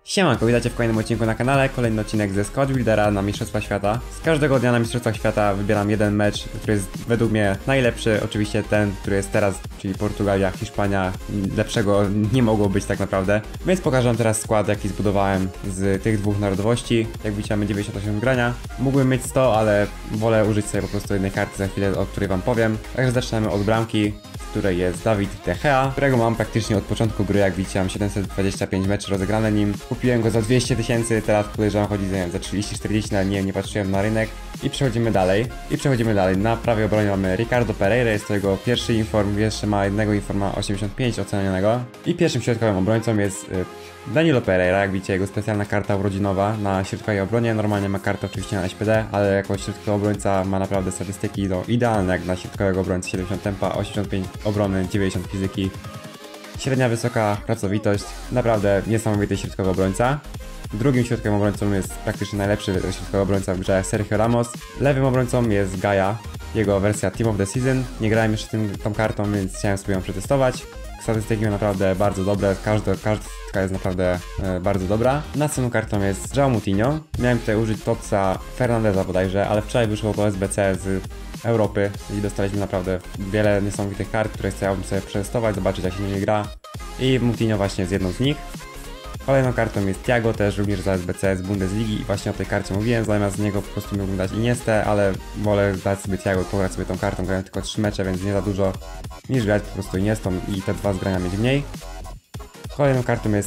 Siemanko, witajcie w kolejnym odcinku na kanale, kolejny odcinek ze Squad Buildera na Mistrzostwa Świata. Z każdego dnia na Mistrzostwach Świata wybieram jeden mecz, który jest według mnie najlepszy, oczywiście ten, który jest teraz, czyli Portugalia, Hiszpania, lepszego nie mogło być tak naprawdę. Więc pokażę wam teraz skład, jaki zbudowałem z tych dwóch narodowości. Jak widzicie, mamy 98 grania. Mógłbym mieć 100, ale wolę użyć sobie po prostu jednej karty za chwilę, o której wam powiem. Także zaczynamy od bramki, której jest David De Gea, którego mam praktycznie od początku gry. Jak widzicie, mam 725 meczy rozegrane nim. Kupiłem go za 200 000, teraz podejrzewam chodzi za 30-40, ale nie patrzyłem na rynek. I przechodzimy dalej. Na prawej obronie mamy Ricardo Pereira, jest to jego pierwszy inform, jeszcze ma jednego informa 85 ocenionego. I pierwszym środkowym obrońcą jest Danilo Pereira, jak widzicie, jego specjalna karta urodzinowa na środkowej obronie. Normalnie ma kartę oczywiście na SPD, ale jako środkowy obrońca ma naprawdę statystyki idealne jak na środkowego obrońcy. 70 tempa, 85 obrony, 90 fizyki. Średnia wysoka pracowitość, naprawdę niesamowity środkowy obrońca. Drugim środkowym obrońcą jest praktycznie najlepszy środkowy obrońca w grze, Sergio Ramos. Lewym obrońcą jest Gaia, jego wersja Team of the Season. Nie grałem jeszcze tą kartą, więc chciałem sobie ją przetestować. Statystyki są naprawdę bardzo dobre, każda jest naprawdę bardzo dobra. Następną kartą jest João Moutinho. Miałem tutaj użyć Topsa Fernandeza bodajże, ale wczoraj wyszło po SBC z Europy i dostaliśmy naprawdę wiele niesamowitych kart, które chciałbym sobie przetestować, zobaczyć jak się nimi gra. I Moutinho właśnie jest jedną z nich. Kolejną kartą jest Thiago, też również za SBC z Bundesligi i właśnie o tej karcie mówiłem, zamiast z niego po prostu mógłbym dać Iniestę, ale wolę dać sobie Thiago, pograć sobie tą kartą, grałem tylko 3 mecze, więc nie za dużo, niż grać po prostu Iniestą i te dwa zgrania mieć mniej. Kolejną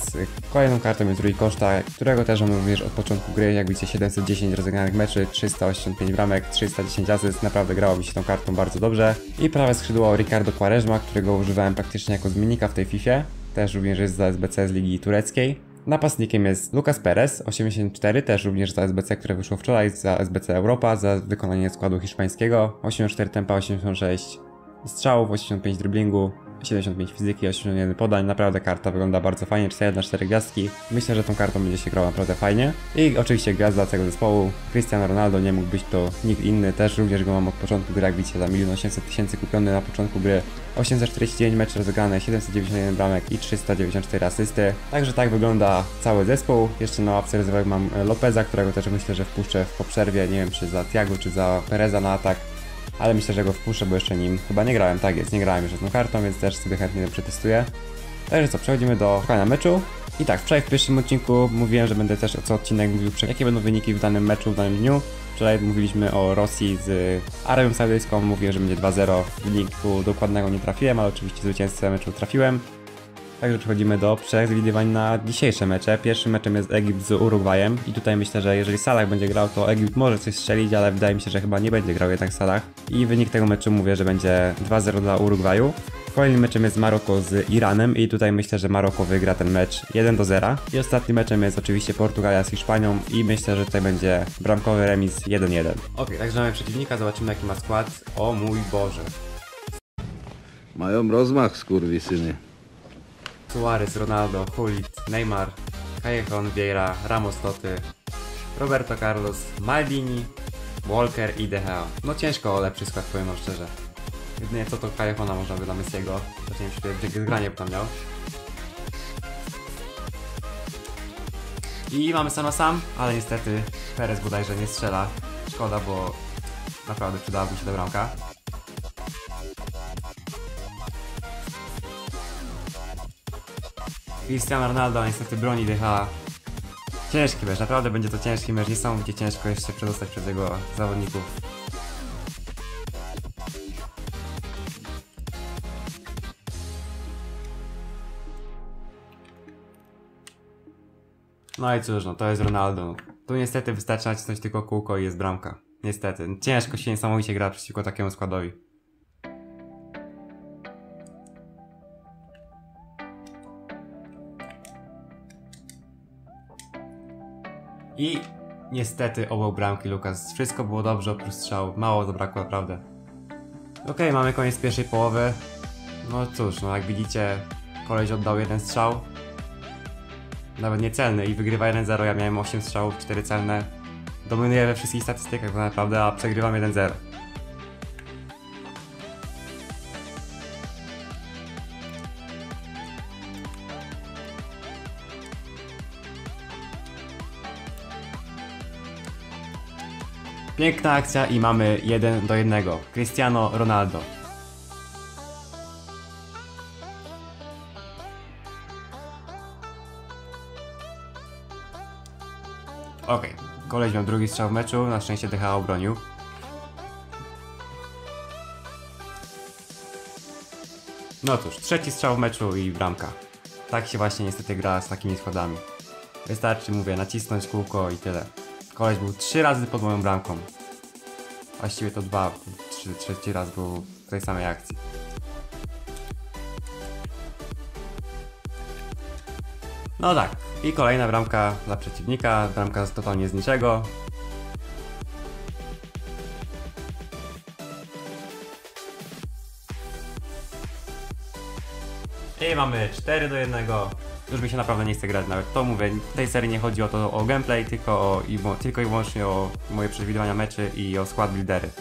kartą jest Rui Costa, którego też mam również od początku gry, jak widzicie 710 rozegranych meczy, 385 bramek, 310 asyst, naprawdę grało mi się tą kartą bardzo dobrze. I prawe skrzydło Ricardo Quaresma, którego używałem praktycznie jako zmiennika w tej Fifie, też również jest za SBC z Ligi Tureckiej. Napastnikiem jest Lucas Perez, 84, też również za SBC, które wyszło wczoraj, za SBC Europa, za wykonanie składu hiszpańskiego, 84 tempa, 86 strzałów, 85 driblingu, 75 fizyki, 81 podań, naprawdę karta wygląda bardzo fajnie, 4 gwiazdki. Myślę, że tą kartą będzie się grała naprawdę fajnie. I oczywiście gwiazda całego zespołu, Cristiano Ronaldo, nie mógł być to nikt inny, też również go mam od początku gry, jak widzicie, za 1 800 000 kupiony na początku gry, 849 meczy rozegrane, 791 bramek i 394 asysty. Także tak wygląda cały zespół. Jeszcze na ławce rezerwowej mam Lopeza, którego też myślę, że wpuszczę po przerwie, nie wiem czy za Thiago, czy za Pereza na atak. Ale myślę, że go wpuszczę, bo jeszcze nim chyba nie grałem, tak jest, nie grałem jeszcze tą kartą, więc też sobie chętnie to przetestuję. Także co, przechodzimy do szukania meczu. I tak, wczoraj w pierwszym odcinku mówiłem, że będę też co odcinek mówił, jakie będą wyniki w danym meczu, w danym dniu. Wczoraj mówiliśmy o Rosji z Arabią Saudyjską, mówiłem, że będzie 2-0, wyniku dokładnego nie trafiłem, ale oczywiście zwycięzcę meczu trafiłem. Także przechodzimy do przewidywań na dzisiejsze mecze. Pierwszym meczem jest Egipt z Urugwajem i tutaj myślę, że jeżeli Salah będzie grał, to Egipt może coś strzelić, ale wydaje mi się, że chyba nie będzie grał jednak Salah. I wynik tego meczu mówię, że będzie 2-0 dla Urugwaju. Kolejnym meczem jest Maroko z Iranem i tutaj myślę, że Maroko wygra ten mecz 1-0. I ostatnim meczem jest oczywiście Portugalia z Hiszpanią i myślę, że tutaj będzie bramkowy remis 1-1. Ok, także mamy przeciwnika, zobaczymy jaki ma skład. O mój Boże. Mają rozmach, skurwysyny. Suarez, Ronaldo, Hulit, Neymar, Callejon, Vieira, Ramos, Toty, Roberto Carlos, Maldini, Walker i De Gea. No ciężko o lepszy skład, powiem wam szczerze. Jedynie co to Callejona można by dla Messiego. Też nie wiem, czy granie by tam miał. I mamy sam na sam, ale niestety Perez bodajże nie strzela. Szkoda, bo naprawdę przydałaby się ta bramka. Cristiano Ronaldo niestety broni De Gea. Ciężki mecz, naprawdę będzie to ciężki mecz, niesamowicie ciężko jeszcze przedostać przez jego zawodników. No i cóż, no to jest Ronaldo. Tu niestety wystarczy nacisnąć tylko kółko i jest bramka. Niestety, ciężko się niesamowicie gra przeciwko takiemu składowi. I niestety obok bramki Lucas. Wszystko było dobrze oprócz strzału. Mało zabrakło naprawdę. Okej, mamy koniec pierwszej połowy. No cóż, no jak widzicie, koleś oddał jeden strzał. Nawet niecelny i wygrywa 1-0. Ja miałem 8 strzałów, 4 celne. Dominuję we wszystkich statystykach tak naprawdę, a przegrywam 1-0. Piękna akcja i mamy 1-1. Cristiano Ronaldo. Okej, koleś miał drugi strzał w meczu, na szczęście DH obronił. No cóż, trzeci strzał w meczu i bramka. Tak się właśnie niestety gra z takimi składami. Wystarczy, mówię, nacisnąć kółko i tyle. Koleś był 3 razy pod moją bramką. Właściwie to 2, trzeci raz był w tej samej akcji. No tak, i kolejna bramka dla przeciwnika, bramka totalnie z niczego. I mamy 4-1. Już mi się naprawdę nie chce grać nawet. To mówię, w tej serii nie chodzi o gameplay, tylko i wyłącznie o moje przewidywania meczy i o skład buildery.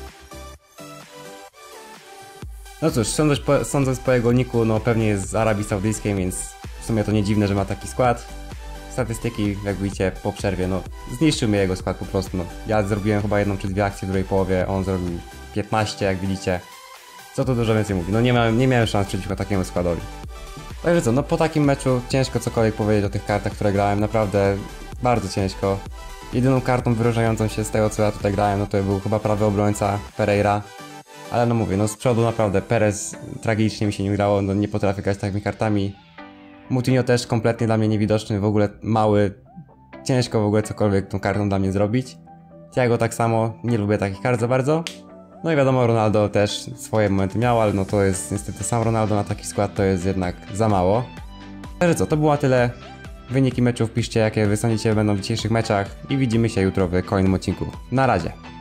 No cóż, sądząc po jego niku, no pewnie jest z Arabii Saudyjskiej, więc w sumie to nie dziwne, że ma taki skład. Statystyki, jak widzicie, po przerwie, no zniszczył mnie jego skład po prostu. No. Ja zrobiłem chyba 1 czy 2 akcje w drugiej połowie, on zrobił 15, jak widzicie. Co tu dużo więcej mówi, no nie miałem szans przeciwko takiemu składowi. Także co, no po takim meczu ciężko cokolwiek powiedzieć o tych kartach, które grałem, naprawdę bardzo ciężko. Jedyną kartą wyróżniającą się z tego, co ja tutaj grałem, no to był chyba prawy obrońca Pereira. Ale no mówię, no z przodu naprawdę Perez tragicznie mi się nie grało, no nie potrafię grać takimi kartami. Moutinho też kompletnie dla mnie niewidoczny, w ogóle mały, ciężko w ogóle cokolwiek tą kartą dla mnie zrobić. Thiago tak samo, nie lubię takich kart za bardzo. No i wiadomo, Ronaldo też swoje momenty miał, ale no to jest niestety sam Ronaldo na taki skład to jest jednak za mało. Także co, to było tyle. Wyniki meczów piszcie, jakie wy sądzicie będą w dzisiejszych meczach i widzimy się jutro w kolejnym odcinku. Na razie.